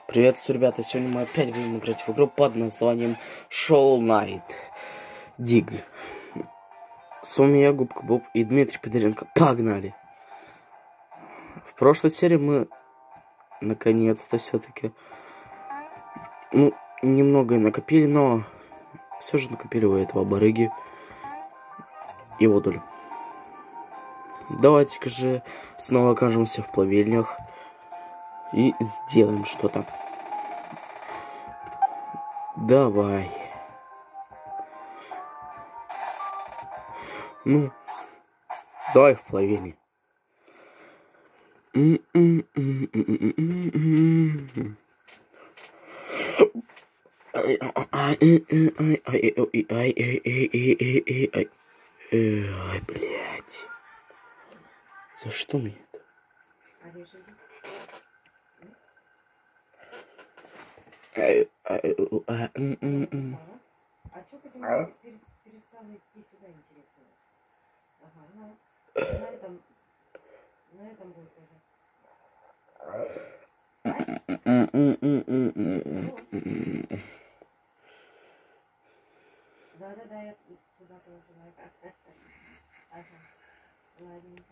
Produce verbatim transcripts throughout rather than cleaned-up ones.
Приветствую, ребята! Сегодня мы опять будем играть в игру под названием Shovel Knight Dig. С вами я, Губка Боб и Дмитрий Пидоренко. Погнали! В прошлой серии мы наконец-то все-таки ну, немного накопили, но все же накопили у этого барыги его долю. Давайте-ка же снова окажемся в плавильнях и сделаем что-то. Давай. Ну, давай в плавильне. Ай, блядь. За что мне это? А что ты перестала идти сюда, интересно? Ага, ну, на этом, на этом будет лежать. Да-да-да, я туда положила. Ага, ладненько.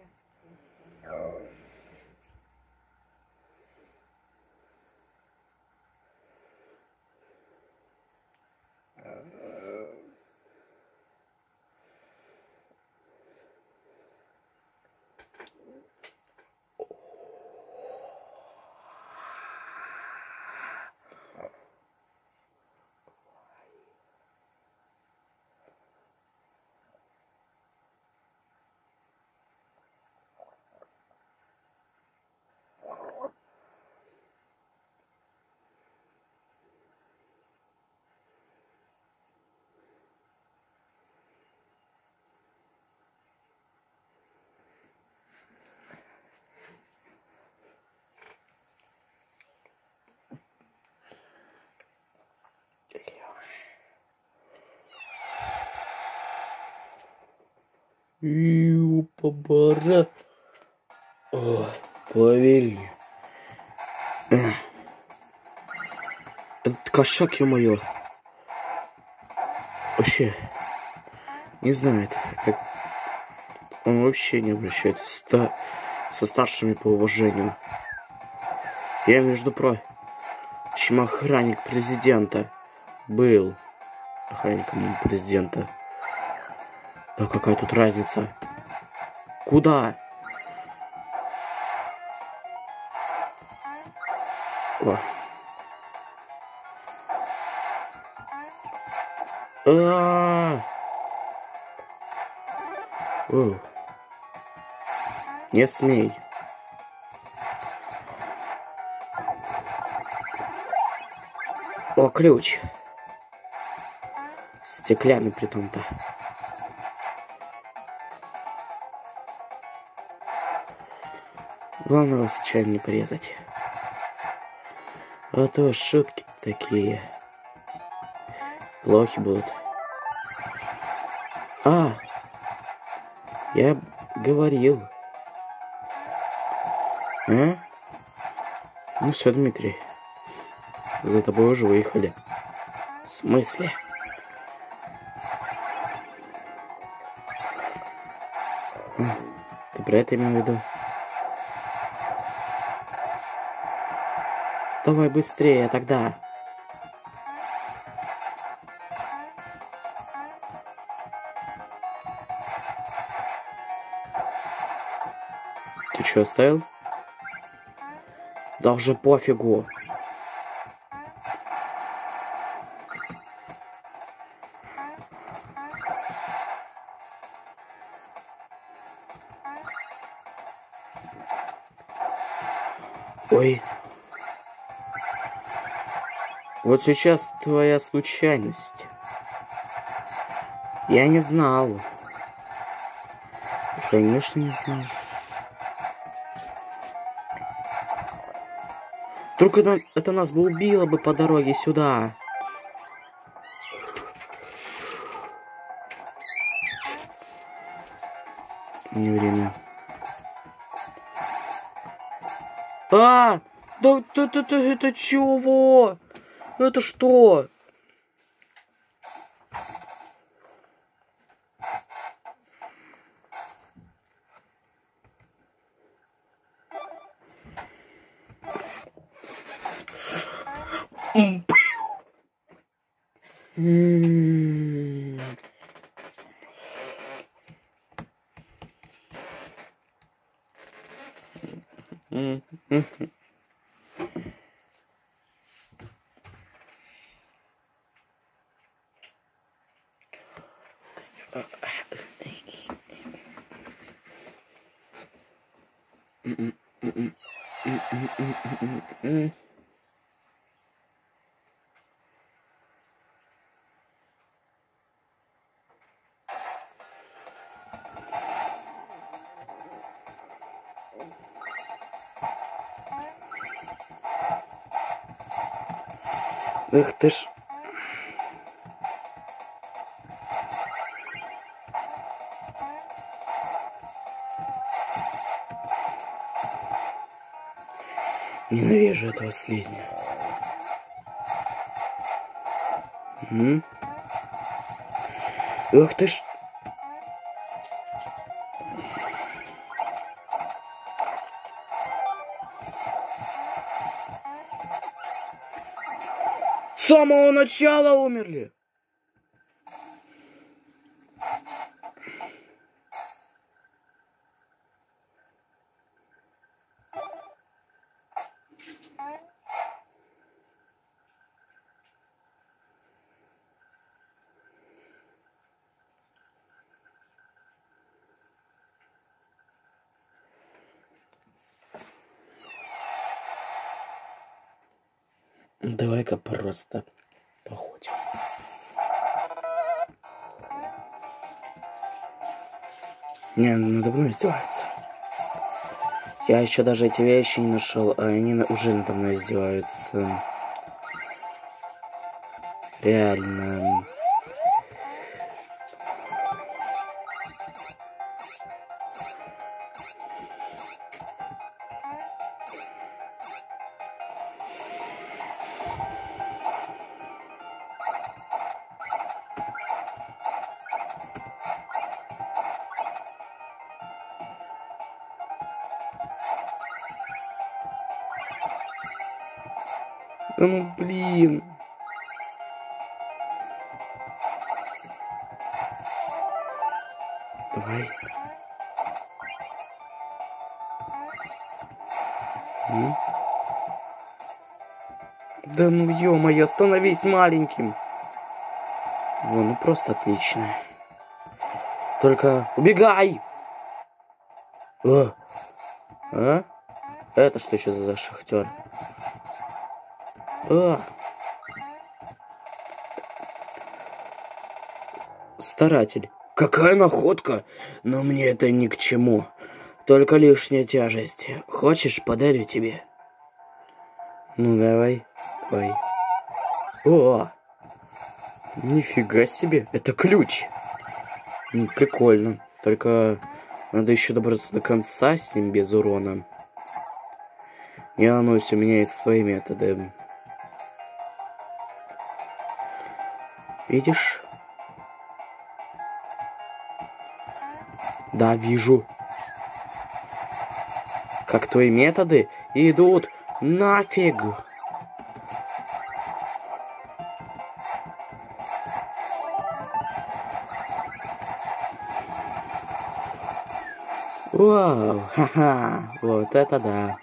Ю-па-бара. О, плавильня. Этот кошак, ё-моё. Вообще, не знает, как... Он вообще не обращается ста... со старшими по уважению. Я, между прочим, охранник президента. Был охранником президента. Да какая тут разница? Куда? О. А-а-а! О. Не смей. О, ключ. Стеклянный притом-то. Главное его случайно не порезать. А то шутки такие. Плохи будут. А! Я говорил. А? Ну все, Дмитрий. За тобой уже выехали. В смысле? А, ты про это имел в виду? Давай быстрее тогда. Ты что, оставил? Да уже пофигу. Ой. Вот сейчас твоя случайность. Я не знал. Конечно, не знал. Вдруг это, это нас бы убило бы по дороге сюда. Не время. А! Да это, это, это чего? Это что? М-м-м. М-м-м. Эх ты ж. Ненавижу этого слизня. М? Эх ты ж. С самого начала умерли. Давай-ка просто походим. Не, надо мной издеваются. Я еще даже эти вещи не нашел, а они уже надо мной издеваются. Реально. Да ну блин. Давай. М? Да ну ё-моё, становись маленьким. Во, ну просто отлично. Только убегай! О! А? Это что еще за шахтер? А! Старатель. Какая находка! Но мне это ни к чему. Только лишняя тяжесть. Хочешь, подарю тебе? Ну давай. Ой. О! Нифига себе. Это ключ. Ну, прикольно. Только надо еще добраться до конца с ним без урона. И оно у меня есть свои методы. Видишь? Да, вижу. Как твои методы идут нафиг. Вау, ха-ха, вот это да.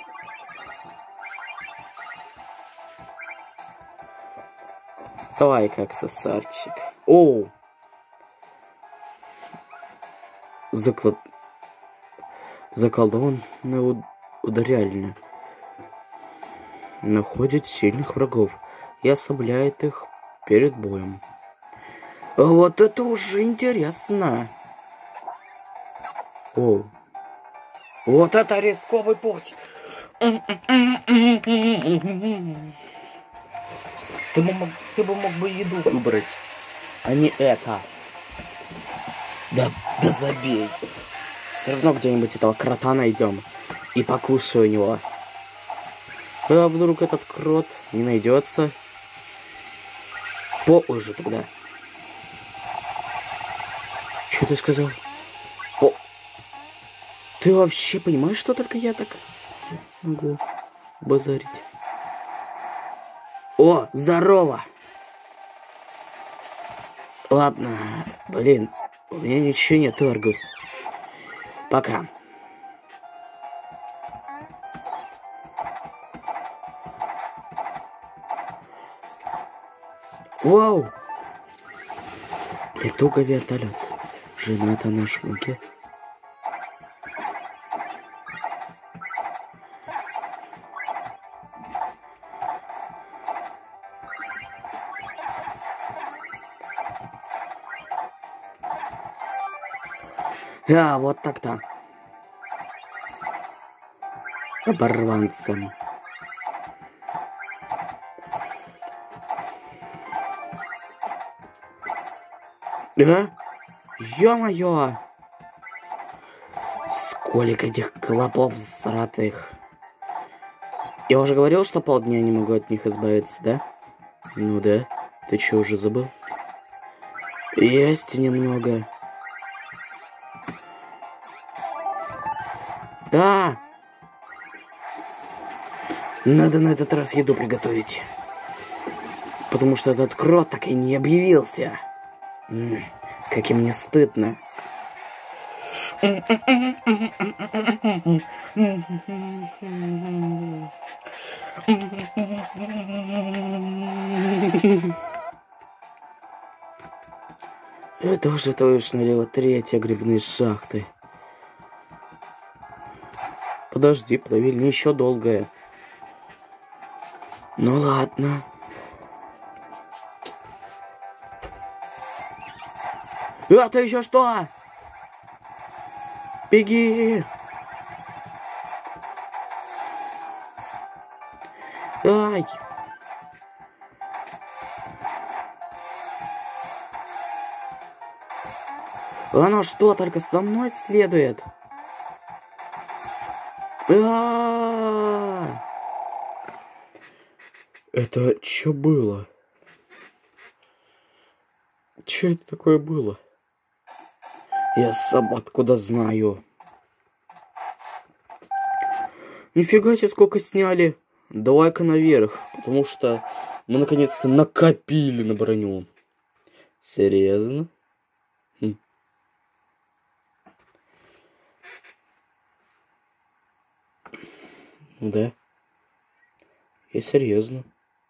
Давай как сосарчик. Оу. Заклад... Заколдованное ударяльня. Находит сильных врагов и ослабляет их перед боем. Вот это уже интересно. О, вот это рисковый путь. Ты бы мог, ты бы мог бы еду выбрать, а не это. Да, да забей. Все равно где-нибудь этого крота найдем и покушаю у него. А вдруг этот крот не найдется? По уже тогда. Что ты сказал? По. Ты вообще понимаешь, что только я так могу базарить? О, здорово! Ладно, блин, у меня ничего нет, Аргус. Пока. Вау! Летуга вертолет. Жената на шмуке. А, вот так-то. Оборванцем. А? Ё-моё! Сколько этих клопов сратых. Я уже говорил, что полдня не могу от них избавиться, да? Ну да. Ты чё, уже забыл? Есть немного. А! Надо на этот раз еду приготовить. Потому что этот крот так и не объявился. М -м, как и мне стыдно. Это уже точно дело третья грибные шахты. Подожди, плавильня еще долгая. Ну ладно. Это еще что? Беги! Ай! Оно что, только за мной следует? А-а-а! Это что было? Что это такое было? Я сам откуда знаю. Нифига себе, сколько сняли. Давай-ка наверх, потому что мы наконец-то накопили на броню. Серьезно? Хм. Ну да. И серьезно.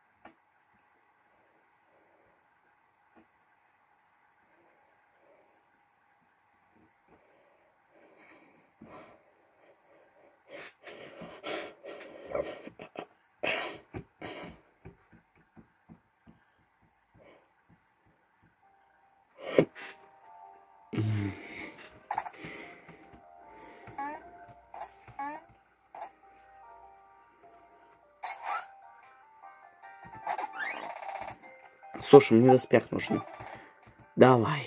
Слушай, мне доспех нужен. Давай.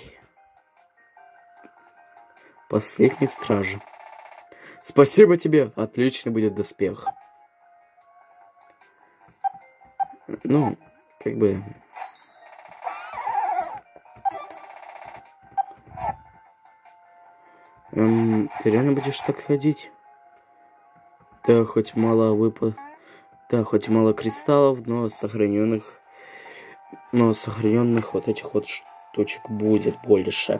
Последний стражи. Спасибо тебе. Отлично будет доспех. Ну, как бы... Эм, ты реально будешь так ходить? Да, хоть мало выпа... Да, хоть мало кристаллов, но сохраненных... Но сохраненных вот этих вот штучек будет больше.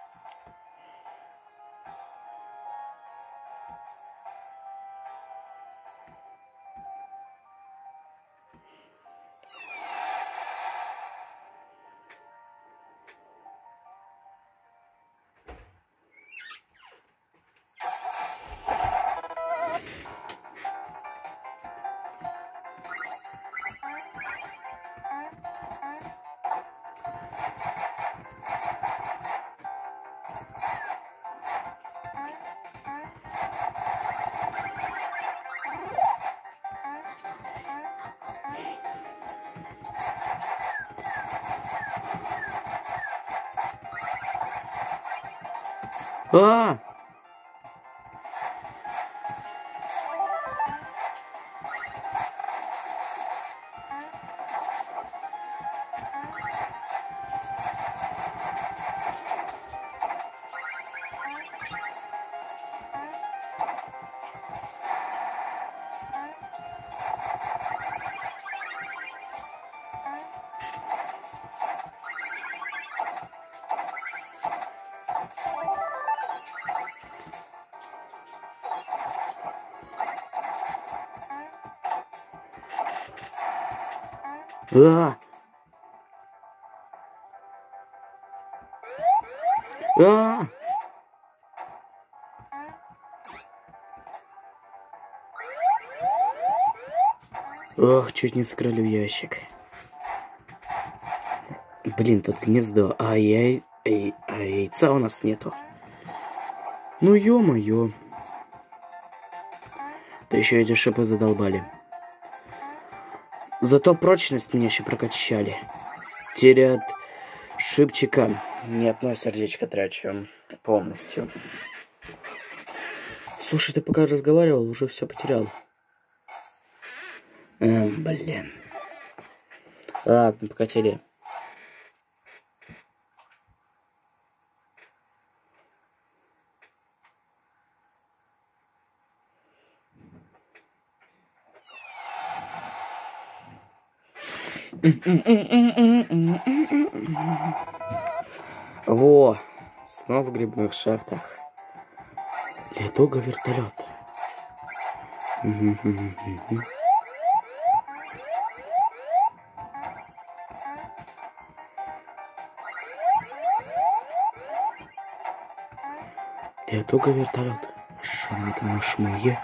А! А! А! Ох, чуть не сыграли в ящик. Блин, тут гнездо, а, я... а яйца у нас нету. Ну ё-моё. Да еще эти шипы задолбали. Зато прочность меня еще прокачали. Теперь от шипчика ни одно сердечко трачу полностью. Слушай, ты пока разговаривал, уже все потерял. Эм, блин. Ладно, покатили. Во, снова в грибных шахтах. Летуга вертолет. Летуга вертолет. Шматана шмые.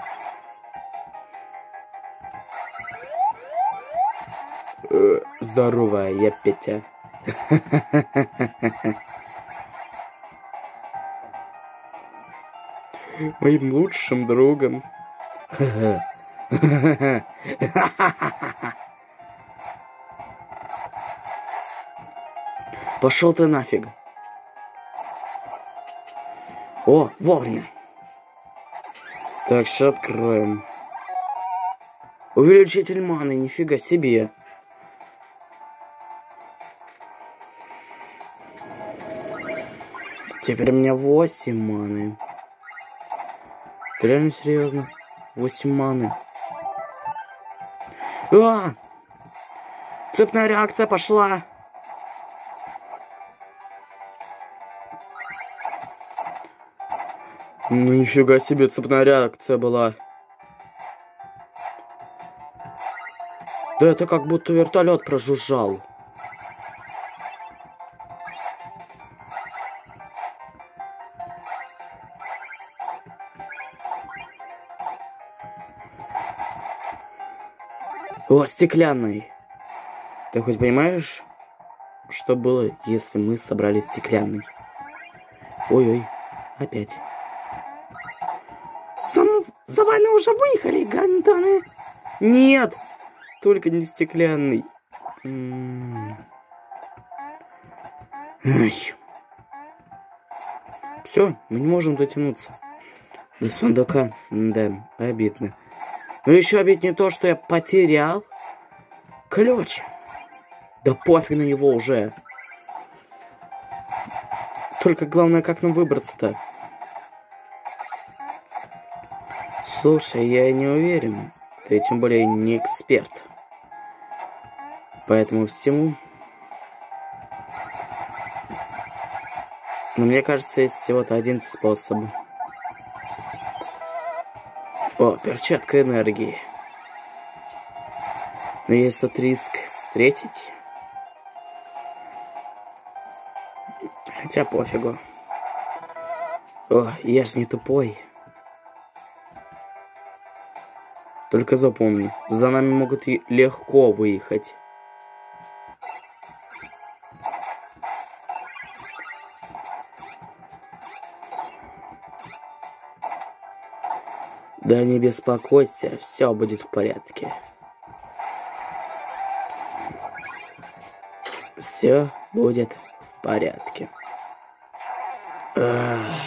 Здорово, я Петя. Моим лучшим другом. Пошел ты нафиг. О, вовремя. Так, сейчас откроем. Увеличитель маны, нифига себе. Теперь у меня восемь маны. Ты реально серьезно? восемь маны. А! Цепная реакция пошла. Ну нифига себе, цепная реакция была. Да это как будто вертолет прожужжал. О, стеклянный. Ты хоть понимаешь, что было, если мы собрали стеклянный? Ой-ой, опять. Сам за вами уже выехали, гандоны? Нет, только не стеклянный. Ай. Все, мы не можем дотянуться до сундука. Да, обидно. Но еще обиднее то, что я потерял ключ. Да пофиг на него уже. Только главное, как нам выбраться-то. Слушай, я не уверен. Ты тем более не эксперт. Поэтому всему... Но мне кажется, есть всего-то один способ. О, перчатка энергии. Но есть тот риск встретить. Хотя пофигу. О, я ж не тупой. Только запомни, за нами могут и легко выехать. Да не беспокойся, все будет в порядке. Все будет в порядке. Ах.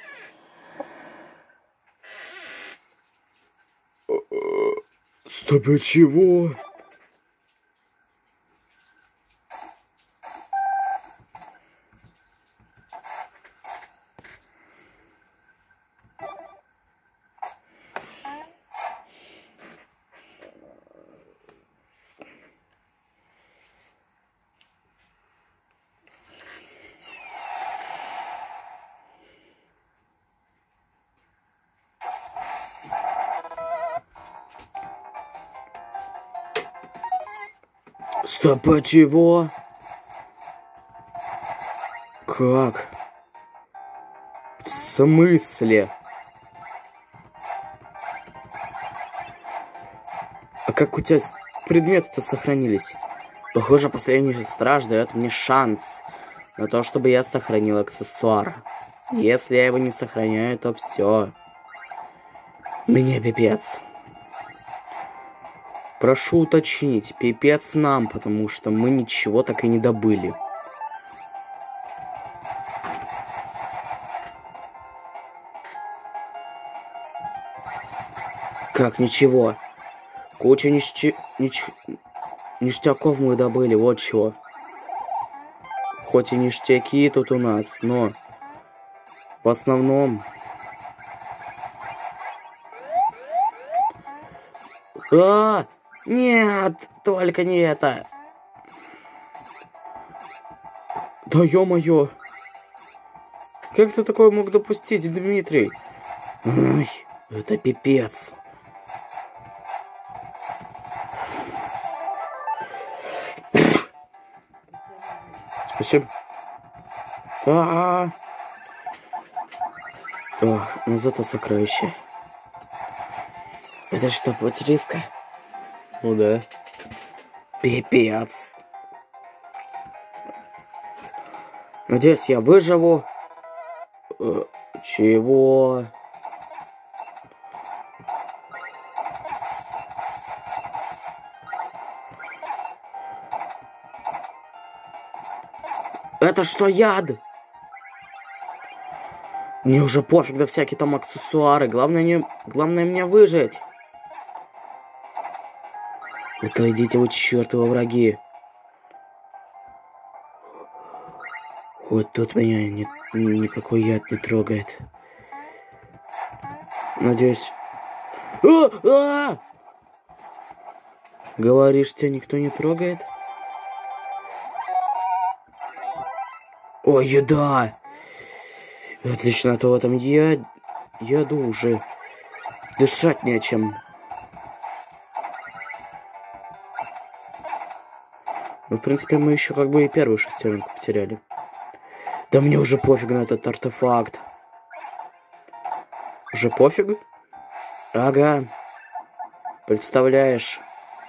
Стоп, а чего? Стоп, а чего? Как? В смысле? А как у тебя предметы-то сохранились? Похоже, последний страж дает мне шанс на то, чтобы я сохранил аксессуар. Если я его не сохраняю, то все. Мне пипец. Прошу уточнить, пипец нам, потому что мы ничего так и не добыли. Как ничего? Куча ништя... Нич... ништяков мы добыли, вот чего. Хоть и ништяки тут у нас, но в основном... А, нет, только не это. Да ё-моё. Как ты такое мог допустить, Дмитрий? Ай, это пипец. Спасибо. А, -а, -а. О, ну зато сокровище. Это что, риска? Ну да. Пипец. Надеюсь, я выживу. Э, чего? Это что, яд? Мне уже пофиг на всякие там аксессуары. Главное, не... Главное мне выжить. Это идите вы, чертовы враги. Вот тут меня не... никакой яд не трогает. Надеюсь... А! А! Говоришь, тебя никто не трогает? О, еда! Отлично, а то в этом я... яду уже дышать нечем. Ну, в принципе, мы еще как бы и первую шестеренку потеряли. Да мне уже пофиг на этот артефакт. Уже пофиг? Ага. Представляешь.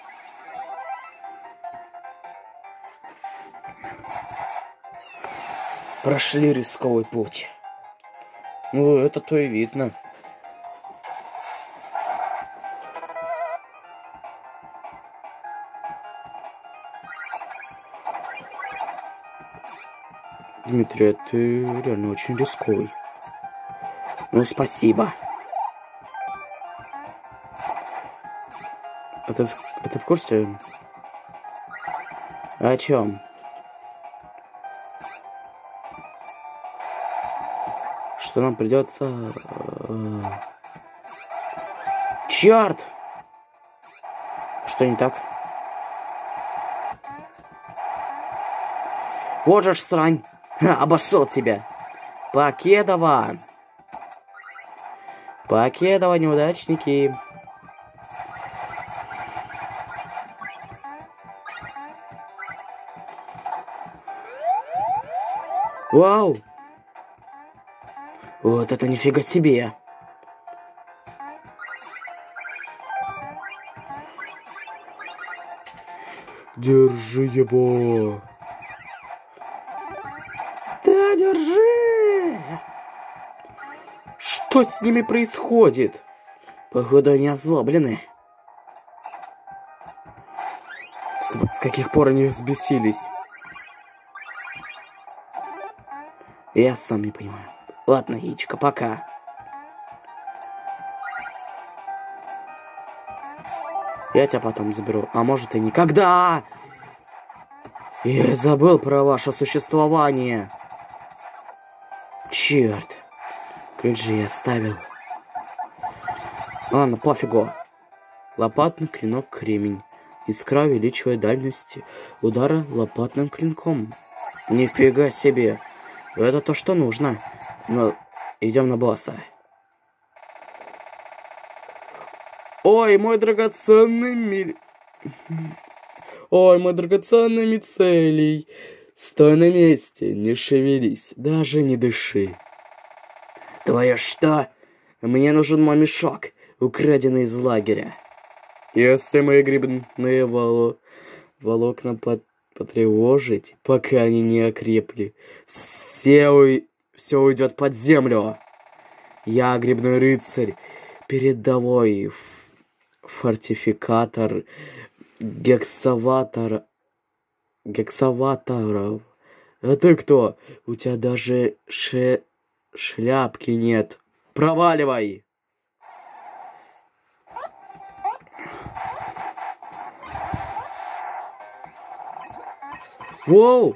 Прошли рисковый путь. Ну, это то и видно. Дмитрий, ты реально очень рисковый. Ну, спасибо. А ты, а ты в курсе? О чем? Что нам придется... Черт! Что не так? Вот же ж срань! Ха, обошел тебя! Покедова! Покедова, неудачники! Вау! Вот это нифига себе! Держи его! Да, держи! Что с ними происходит? Походу, они озлоблены. С каких пор они взбесились? Я сам не понимаю. Ладно, яичко, пока. Я тебя потом заберу. А может и никогда. Я забыл про ваше существование. Черт. Ключ же я оставил. Ладно, пофигу. Лопатный клинок кремень. Искра увеличивает дальность удара лопатным клинком. Нифига себе. Это то, что нужно. Но идем на босса. Ой, мой драгоценный миль... Ой, мой драгоценный мицелий. Стой на месте, не шевелись, даже не дыши. Твое что? Мне нужен мой мешок, украденный из лагеря. Если мои грибные воло... волокна под... потревожить, пока они не окрепли, все, у... все уйдет под землю. Я грибной рыцарь, передовой фортификатор гексаватор... гексаваторов. А ты кто? У тебя даже ше... шляпки нет. Проваливай! Воу!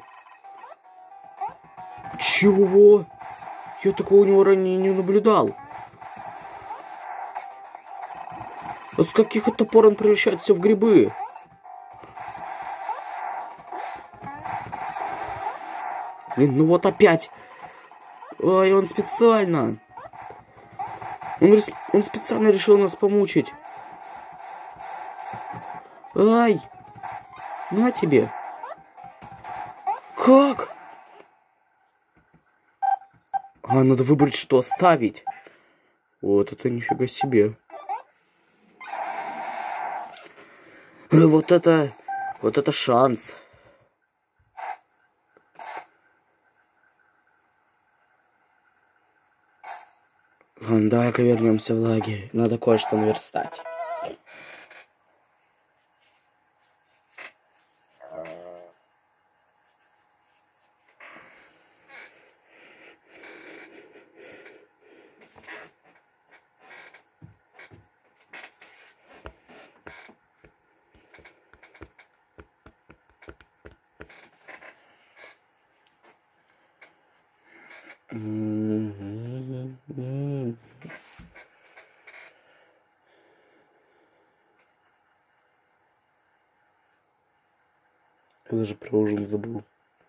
Чего? Я такого у него ранее не наблюдал. А с каких это пор он превращается в грибы? Блин, ну вот опять. Ой, он специально. Он, он специально решил нас помучить. Ай! На тебе. Как? А, надо выбрать, что оставить. Вот это нифига себе. Вот это... Вот это шанс. Ладно, давай-ка вернемся в лагерь. Надо кое-что наверстать. Я даже про ужин забыл.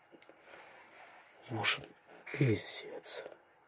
Ужин. Пиздец.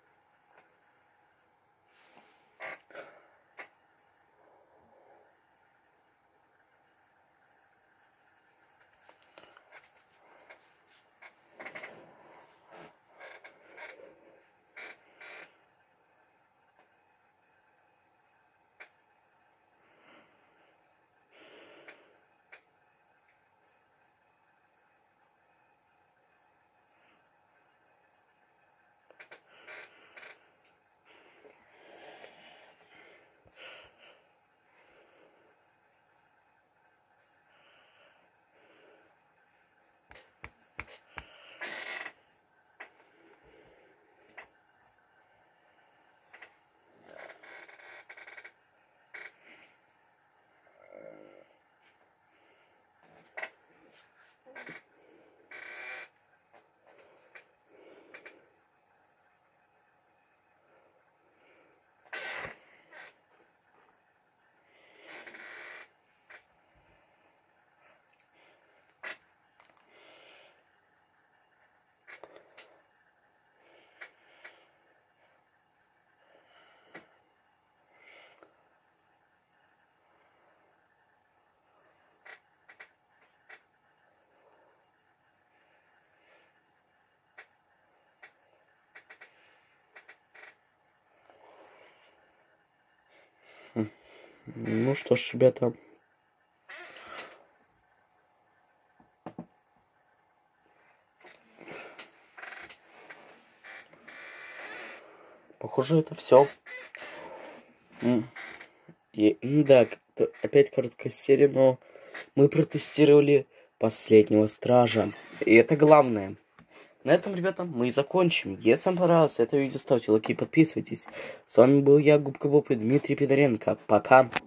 Ну что ж, ребята. Похоже, это все. И, да, опять короткая серия, но мы протестировали последнего стража. И это главное. На этом, ребята, мы и закончим. Если вам понравилось это видео, ставьте лайки и подписывайтесь. С вами был я, Губка Боб и Дмитрий Пидоренко. Пока.